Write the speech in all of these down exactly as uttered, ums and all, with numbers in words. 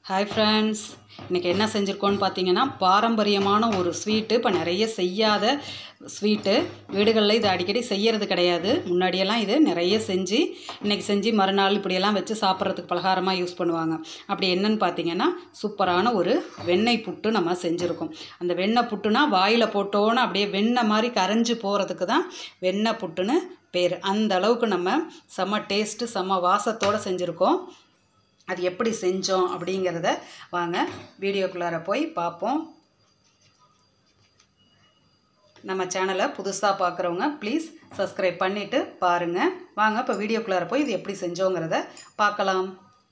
Hi friends, இன்னைக்கு என்ன செஞ்சிருக்கோம்னு பாத்தீங்கன்னா பாரம்பரியமான ஒரு ஸ்வீட். இப்ப நிறைய செய்யாத ஸ்வீட். வீடுகள்ல இது அடிக்கடி செய்யிறது கிடையாது. முன்னாடி எல்லாம் இது நிறைய செஞ்சி இன்னைக்கு செஞ்சி மறுநாள் இப்படி எல்லாம் வெச்சு சாப்பிறதுக்கு பலகாரமா யூஸ் பண்ணுவாங்க. அப்படி என்னன்னு பாத்தீங்கன்னா சூப்பரான ஒரு வெண்ணெய் புட்டு நம்ம செஞ்சிருக்கோம். அந்த வெண்ணெய் புட்டுனா வாயில போட்டோன அப்படியே வெண்ணெய் மாதிரி கரஞ்சு போறதுக்கு தான் வெண்ணெய் புட்டுன்னு பேர். அந்த அளவுக்கு நம்ம செம டேஸ்ட் செம வாசத்தோட செஞ்சிருக்கோம். அது எப்படி செஞ்சோம் அப்படிங்கறத வாங்க வீடியோக்குள்ளார போய் பாப்போம். நம்ம சேனலை புதுசா பார்க்கறவங்க ப்ளீஸ் Subscribe பண்ணிட்டு பாருங்க. வாங்க இப்ப வீடியோக்குள்ளார போய் இது எப்படி செஞ்சோங்கறத பார்க்கலாம்.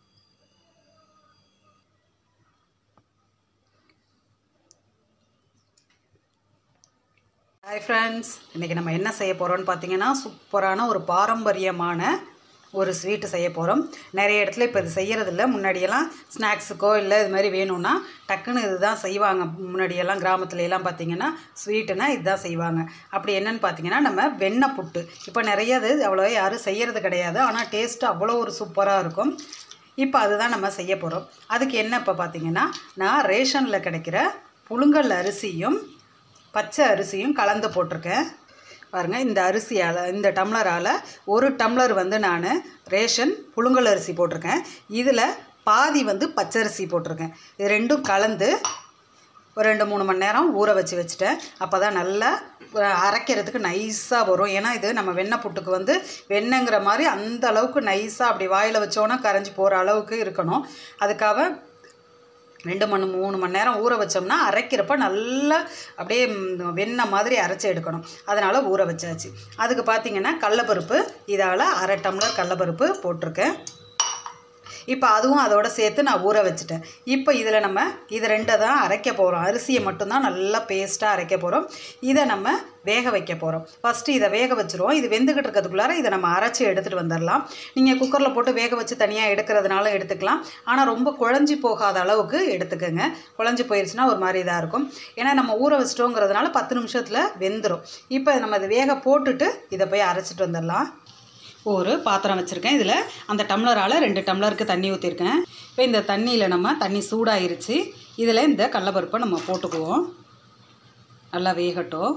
Hi friends, இன்னைக்கு நம்ம என்ன செய்ய போறோம்னு பாத்தீங்கன்னா சூப்பரான ஒரு பாரம்பரியமான ஒரு ஸ்வீட் செய்ய போறோம். நிறைய இடத்துல இப்ப இது செய்யிறது இல்ல. முன்னாடி எல்லாம் ஸ்நாக்ஸ்க்கோ இல்ல இது மாதிரி வேணும்னா டக்குன்னு இதுதான் செய்வாங்க. முன்னாடி எல்லாம் கிராமத்துல எல்லாம் பாத்தீங்கன்னா ஸ்வீட்னா இதுதான் செய்வாங்க. அப்படி என்னன்னு பாத்தீங்கன்னா நம்ம வெண்ணெய் புட்டு. இப்ப நிறைய இது அவ்வளவா யாரும் செய்யிறது கிடையாது. ஆனா டேஸ்ட் அவ்வளவு ஒரு சூப்பரா இருக்கும். இப்போ அதுதான் நம்ம செய்ய போறோம். அதுக்கு என்ன இப்ப பாத்தீங்கன்னா நான் ரேஷன்ல கிடைக்கிற புழுங்கல் அரிசியும் பச்சை அரிசியும் கலந்து போட்டுருக்கேன். பாருங்க இந்த அரிசியால இந்த டம்ளரால ஒரு டம்ளர் வந்து நான் ரேஷன் புழுங்கல் அரிசி போட்டுருக்கேன். இதுல பாதி வந்து பச்சை அரிசி போட்டுருக்கேன். இது ரெண்டும் கலந்து ஒரு ரெண்டு மூணு மணி நேரம் ஊற வச்சு வச்சிட்டேன். அப்பதான் நல்லா அரைக்கிறதுக்கு நைஸா வரும். ஏனா இது நம்ம வெண்ணெய் புட்டுக்கு வந்து வெண்ணெங்கற மாதிரி அந்த அளவுக்கு நைஸா அப்படி வாயில வச்சோனா கரஞ்சு போற அளவுக்கு இருக்கணும். அதுக்காக ரெண்டு மணி மூணு மணி நேரம் ஊற வச்சோம்னா அரைக்கிறப்ப நல்லா அப்படியே வெண்ணெய் மாதிரி அரைச்சு எடுக்கணும். அதனால ஊற வச்சாச்சு. அதுக்கு பாத்தீங்கன்னா கடலைப்பருப்பு இதால அரை டம்ளர் கடலைப்பருப்பு போட்டுருக்கேன். இப்போ அதுவும் அதோட சேர்த்து நான் ஊற வச்சிட்டேன். இப்போ இதுல நம்ம இது ரெண்டை தான் அரைக்க போறோம். அரிசியை மட்டும் தான் நல்லா பேஸ்டா அரைக்க போறோம். இத நம்ம வேக வைக்க போறோம். ஃபர்ஸ்ட் இத வேக வச்சிரோம். இது வெந்துகிட்டு இருக்கிறதுக்குள்ளார இத நம்ம அரைச்சு எடுத்துட்டு வந்துறலாம். நீங்க குக்கர்ல போட்டு வேக வச்சு தனியா எடுக்கிறதுனால எடுத்துக்கலாம். ஆனா ரொம்ப குழஞ்சி போகாத அளவுக்கு எடுத்துக்கங்க. குழஞ்சி போயிருச்சுனா ஒரு மாதிரி இதா இருக்கும். ஏனா நம்ம ஊற வச்சிட்டோம்ங்கிறதுனால பத்து நிமிஷத்துல வெந்துரும். இப்போ நம்ம இத வேக போட்டுட்டு இத போய் அரைச்சிட்டு வந்துறலாம். ஒரு பாத்திரம் வச்சிருக்கேன். இதுல அந்த டம்ளரால ரெண்டு டம்ளருக்கு தண்ணி ஊத்தி இருக்கேன். இப்போ இந்த தண்ணியில நம்ம தண்ணி சூடாயிருச்சு. இதுல இந்த கடலைப்பருப்பை நம்ம போட்டுக்குவோம். நல்லா வேகட்டும்.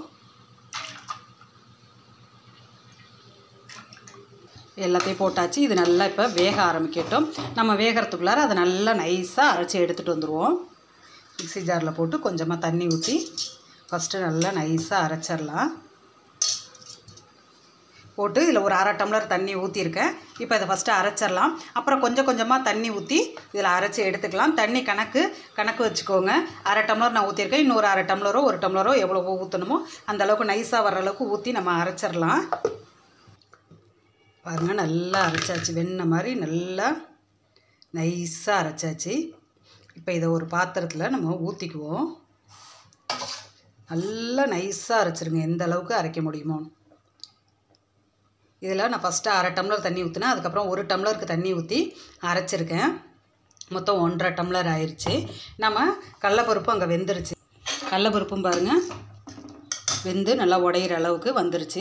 எல்லாத்தையும் போட்டாச்சு. இது நல்லா இப்ப வேக ஆரம்பிக்கட்டும். நம்ம வேகறதுக்குள்ளார அத நல்லா நைஸா அரைச்சு எடுத்துட்டு வந்துருவோம். மிக்ஸி ஜார்ல போட்டு கொஞ்சமா தண்ணி ஊத்தி ஃபர்ஸ்ட் நல்லா நைஸா அரைச்சிரலாம். போட்டு இதுல ஒரு அரை டம்ளர் தண்ணி ஊத்தி இருக்கேன். இப்போ இத ஃபர்ஸ்ட் அரைச்சிரலாம். அப்புறம் கொஞ்சம் கொஞ்சமா தண்ணி ஊத்தி இதல அரைச்சு எடுத்துக்கலாம். தண்ணி கணக்கு கணக்கு வச்சுக்கோங்க. அரை டம்ளர் நான் ஊத்தி இருக்கேன். இன்னொரு அரை டம்ளரோ ஒரு டம்ளரோ எவ்வளவு ஊத்தணுமோ அந்த அளவுக்கு நைஸா வர அளவுக்கு ஊத்தி நம்ம அரைச்சிரலாம். பாருங்க நல்லா அரைச்சாச்சு. வெண்ணெய் மாதிரி நல்லா நைஸா அரைச்சாச்சு. இப்போ இத ஒரு பாத்திரத்துல நம்ம ஊத்திக்குவோம். நல்லா நைஸா அரைச்சிருங்க. எந்த அளவுக்கு அரைக்க முடியுமோ. இதல நான் ஃபர்ஸ்ட் அரை டம்ளர் தண்ணி ஊத்துனேன். அதுக்கு அப்புறம் ஒரு டம்ளருக்கு தண்ணி ஊத்தி அரைச்சிருக்கேன். மொத்தம் ஒன்றரை டம்ளர் ஆயிருச்சு. நம்ம கடலைப்பருப்பு அங்க வெந்திருச்சு. கடலைப்பருப்பும் பாருங்க வெந்து நல்லா உடையற அளவுக்கு வந்திருச்சு.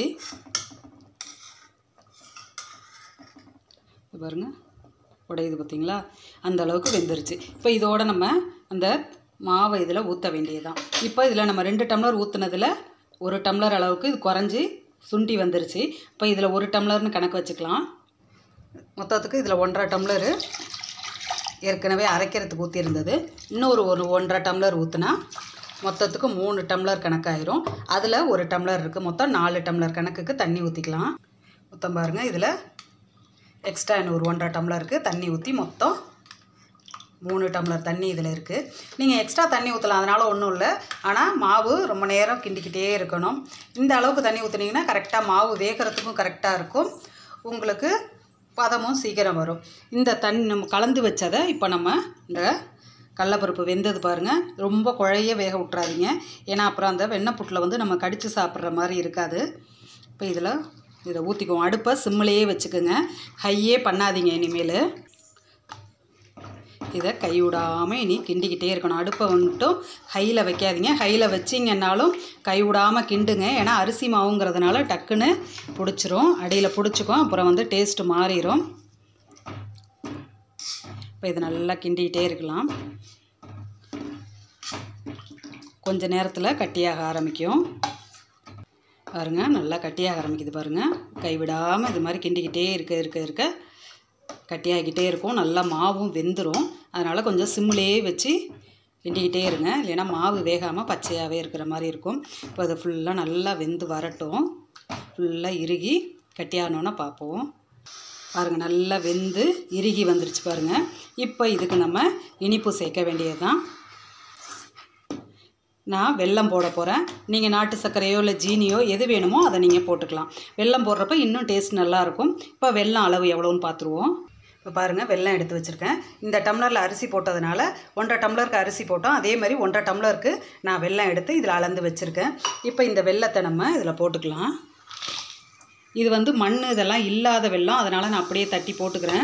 பாருங்க உடையுது பாத்தீங்களா? அந்த அளவுக்கு வெந்திருச்சு. இப்போ இதோட நம்ம அந்த மாவை இதல ஊத்த வேண்டியதுதான். இப்போ இதல நம்ம ரெண்டு டம்ளர் ஊத்துனதுல ஒரு டம்ளர் அளவுக்கு இது குறஞ்சி சுண்டி வந்துருச்சு. இப்போ இதுல ஒரு டம்ளர்னு கணக்கு வச்சுக்கலாம். மொத்தத்துக்கு இதுல ஒன்றரை டம்ளர் ஏற்கனவே அரைக்கிறதுக்கு ஊத்தி இருந்தது. இன்னொரு ஒரு ஒன்றரை டம்ளர் ஊத்துனா மொத்தத்துக்கு மூணு டம்ளர் கணக்காயிரும். அதுல ஒரு டம்ளர் இருக்கு. மொத்தம் நாலு டம்ளர் கணக்குக்கு தண்ணி ஊத்திக்கலாம். மொத்தம் பாருங்க இதுல எக்ஸ்ட்ரா இன்னொரு ஒன்றரை டம்ளருக்கு தண்ணி ஊத்தி மொத்தம் மூணு டம்ளர் தண்ணி இதுல இருக்கு. நீங்க எக்ஸ்ட்ரா தண்ணி ஊத்தலாம். அதனால ஒண்ணும் இல்ல. ஆனா மாவு ரொம்ப நேரம் கிண்டிக்கிட்டே இருக்கணும். இந்த அளவுக்கு தண்ணி ஊத்துனீங்கன்னா கரெக்ட்டா மாவு வேகறதுக்கும் கரெக்ட்டா இருக்கும். உங்களுக்கு பதமும் சீக்கிரம் வரும். இந்த தண்ணி நம்ம கலந்து வச்சதை இப்போ நம்ம இந்த கடலைப்பருப்பு வெந்தது பாருங்க. ரொம்ப குழைய வேக விட்டுறாதீங்க. ஏனா அப்புறம் அந்த வெண்ணெய் புட்டுல வந்து நம்ம கடிச்சு சாப்பிடுற மாதிரி இருக்காது. இப்போ இதல இத ஊத்திக்குவோம். அடுப்பை சிம்லயே வச்சுக்கங்க. ஹையே பண்ணாதீங்க இனிமேல். இத கைவிடாம இனி கிண்டிக்கிட்டே இருக்கணும். அடுப்பை வந்துட்டு ஹைல வைக்காதீங்க. ஹைல வச்சீங்கன்னாலும் கைவிடாம கிண்டுங்க. ஏனா அரிசி மாவுங்கிறதுனால டக்குன்னு புடிச்சிரும். அடியில புடிச்சுக்கும். அப்புறம் வந்து டேஸ்ட் மாறிரும். இப்போ இது நல்லா கிண்டிகிட்டே இருக்கலாம். கொஞ்ச நேரத்தில் கட்டியாக ஆரம்பிக்கும். பாருங்கள், நல்லா கட்டியாக ஆரம்பிக்குது பாருங்கள். கைவிடாமல் இது மாதிரி கிண்டிக்கிட்டே இருக்க இருக்க இருக்க கட்டியாகிக்கிட்டே இருக்கும். நல்லா மாவும் வெந்துடும். அதனால் கொஞ்சம் சிம்லேயே வச்சு கிண்டிக்கிட்டே இருங்க, இல்லைன்னா மாவு வேகாமல் பச்சையாகவே இருக்கிற மாதிரி இருக்கும். இப்போ அது ஃபுல்லாக நல்லா வெந்து வரட்டும். ஃபுல்லாக இறுகி கட்டியானோன்னா பார்ப்போம். பாருங்கள், நல்லா வெந்து இறுகி வந்துருச்சு பாருங்கள். இப்போ இதுக்கு நம்ம இனிப்பு சேர்க்க வேண்டியது தான். நான் வெல்லம் போட போகிறேன். நீங்கள் நாட்டு சர்க்கரையோ இல்லை ஜீனியோ எது வேணுமோ அதை நீங்கள் போட்டுக்கலாம். வெல்லம் போடுறப்ப இன்னும் டேஸ்ட் நல்லாயிருக்கும். இப்போ வெல்லம் அளவு எவ்வளோன்னு பார்த்துருவோம். இப்போ பாருங்கள், வெல்லம் எடுத்து வச்சுருக்கேன். இந்த டம்ளரில் அரிசி போட்டதுனால ஒன்றரை டம்ளருக்கு அரிசி போட்டோம். அதே மாதிரி ஒன்றரை டம்ளருக்கு நான் வெல்லம் எடுத்து இதில் அளந்து வச்சுருக்கேன். இப்போ இந்த வெல்லத்தை நம்ம இதில் போட்டுக்கலாம். இது வந்து மண் இதெல்லாம் இல்லாத வெல்லம், அதனால் நான் அப்படியே தட்டி போட்டுக்கிறேன்.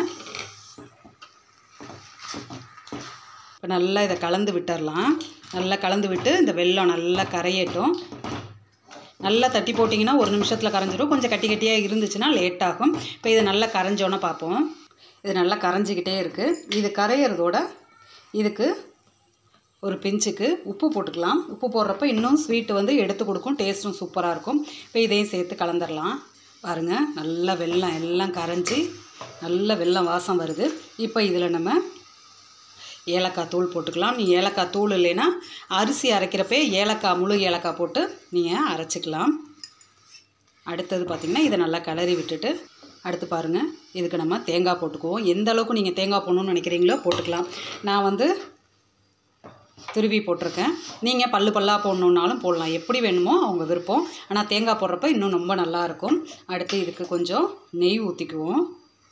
இப்போ நல்லா இதை கலந்து விட்டுடலாம். நல்லா கலந்து விட்டு இந்த வெல்லம் நல்லா கரையட்டும். நல்லா தட்டி போட்டிங்கன்னா ஒரு நிமிஷத்தில் கரைஞ்சிடும். கொஞ்சம் கட்டி கட்டியாக இருந்துச்சுன்னா லேட் ஆகும். இப்போ இதை நல்லா கரைஞ்சோன்னு பார்ப்போம். இது நல்லா கரைஞ்சிக்கிட்டே இருக்குது. இது கரையிறதோட இதுக்கு ஒரு பிஞ்சுக்கு உப்பு போட்டுக்கலாம். உப்பு போடுறப்ப இன்னும் ஸ்வீட்டு வந்து எடுத்து கொடுக்கும், டேஸ்ட்டும் சூப்பராக இருக்கும். இப்போ இதையும் சேர்த்து கலந்துடலாம். பாருங்கள், நல்லா வெல்லம் எல்லாம் கரைஞ்சி நல்ல வெல்லம் வாசம் வருது. இப்போ இதில் நம்ம ஏலக்காய் தூள் போட்டுக்கலாம். நீ ஏலக்காய் தூள் இல்லைன்னா அரிசி அரைக்கிறப்பே ஏலக்காய் முழு ஏலக்காய் போட்டு நீங்கள் அரைச்சிக்கலாம். அடுத்தது பார்த்திங்கன்னா இதை நல்லா கிளறி விட்டுட்டு அடுத்து பாருங்கள், இதுக்கு நம்ம தேங்காய் போட்டுக்குவோம். எந்த அளவுக்கு நீங்கள் தேங்காய் போடணும்னு நினைக்கிறீங்களோ போட்டுக்கலாம். நான் வந்து துருவி போட்டிருக்கேன். நீங்கள் பல்லு பல்லாக போடணுன்னாலும் போடலாம், எப்படி வேணுமோ அவங்க விருப்பம். ஆனால் தேங்காய் போடுறப்ப இன்னும் ரொம்ப நல்லாயிருக்கும். அடுத்து இதுக்கு கொஞ்சம் நெய் ஊற்றிக்குவோம்.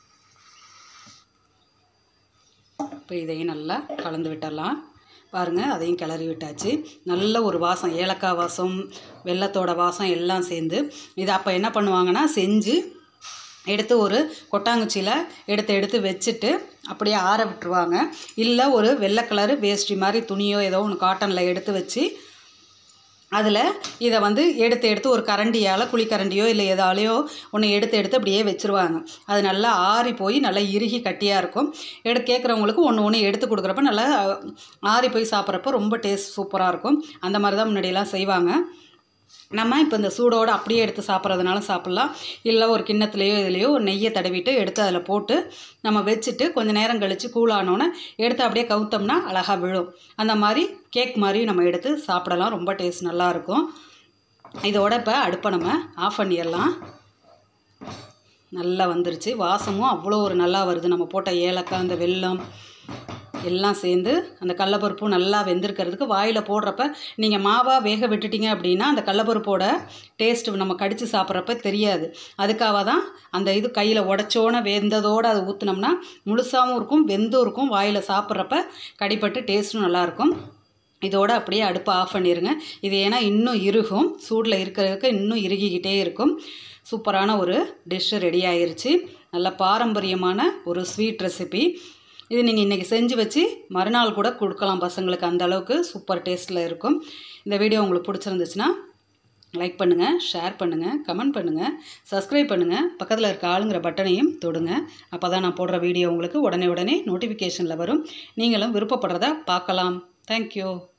இப்போ இதையும் நல்லா கலந்து விட்டுடலாம். பாருங்கள், அதையும் கிளறி விட்டாச்சு. நல்ல ஒரு வாசம், ஏலக்காய் வாசம், வெல்லத்தோட வாசம் எல்லாம் சேர்ந்து இதை அப்போ என்ன பண்ணுவாங்கன்னா செஞ்சு எடுத்து ஒரு கொட்டாங்குச்சியில் எடுத்து எடுத்து வச்சுட்டு அப்படியே ஆற விட்டுருவாங்க. இல்லை ஒரு வெள்ளை கலரு வேஷ்டி மாதிரி துணியோ ஏதோ ஒன்று காட்டனில் எடுத்து வச்சு அதில் இதை வந்து எடுத்து எடுத்து ஒரு கரண்டியால் குழிக்கரண்டியோ இல்லை எதாலேயோ ஒன்று எடுத்து எடுத்து அப்படியே வச்சுருவாங்க. அது நல்லா ஆறி போய் நல்லா இறுகி கட்டியாக இருக்கும். எடு கேட்குறவங்களுக்கு ஒன்று ஒன்று எடுத்து கொடுக்குறப்ப நல்லா ஆறி போய் சாப்பிட்றப்ப ரொம்ப டேஸ்ட் சூப்பராக இருக்கும். அந்த மாதிரி தான் முன்னாடியெல்லாம் செய்வாங்க. நம்ம இப்போ இந்த சூடோடு அப்படியே எடுத்து சாப்பிட்றதுனால சாப்பிட்லாம். இல்லை ஒரு கிண்ணத்துலேயோ இதுலேயோ ஒரு நெய்யை தடவிட்டு எடுத்து அதில் போட்டு நம்ம வச்சுட்டு கொஞ்சம் நேரம் கழித்து கூலானோன்னே எடுத்து அப்படியே கவுத்தோம்னா அழகாக விழும். அந்த மாதிரி கேக் மாதிரி நம்ம எடுத்து சாப்பிடலாம். ரொம்ப டேஸ்ட் நல்லாயிருக்கும். இதோட இப்போ அடுப்பை நம்ம ஆஃப் பண்ணிடலாம். நல்லா வந்துருச்சு. வாசமும் அவ்வளோ ஒரு நல்லா வருது. நம்ம போட்ட ஏலக்காய், அந்த வெல்லம் எல்லாம் சேர்ந்து அந்த கடலப்பருப்பும் நல்லா வெந்திருக்கிறதுக்கு வாயில் போடுறப்ப நீங்கள் மாவாக வேக விட்டுட்டிங்க அப்படின்னா அந்த கடலப்பருப்போட டேஸ்ட்டு நம்ம கடித்து சாப்பிட்றப்ப தெரியாது. அதுக்காக தான் அந்த இது கையில் உடச்சோன்னு வெந்ததோடு அதை ஊற்றினோம்னா முழுசாகவும் இருக்கும், வெந்தும் இருக்கும். வாயில் சாப்பிட்றப்ப கடிப்பட்டு டேஸ்ட்டும் நல்லாயிருக்கும். இதோடு அப்படியே அடுப்பை ஆஃப் பண்ணிடுங்க. இது ஏன்னா இன்னும் இறுகும், சூடில் இருக்கிறதுக்கு இன்னும் இறுகிக்கிட்டே இருக்கும். சூப்பரான ஒரு டிஷ்ஷு ரெடி ஆயிருச்சு. நல்ல பாரம்பரியமான ஒரு ஸ்வீட் ரெசிபி. இது நீங்கள் இன்றைக்கி செஞ்சு வச்சு மறுநாள் கூட கொடுக்கலாம் பசங்களுக்கு. அந்த அளவுக்கு சூப்பர் டேஸ்ட்டில் இருக்கும். இந்த வீடியோ உங்களுக்கு பிடிச்சிருந்துச்சுன்னா லைக் பண்ணுங்கள், ஷேர் பண்ணுங்கள், கமெண்ட் பண்ணுங்கள், சப்ஸ்கிரைப் பண்ணுங்கள். பக்கத்தில் இருக்க ஆளுங்கிற பட்டனையும் தொடுங்க. அப்போ தான் நான் போடுற வீடியோ உங்களுக்கு உடனே உடனே நோட்டிஃபிகேஷனில் வரும். நீங்களும் விருப்பப்படுறத பார்க்கலாம். தேங்க்யூ.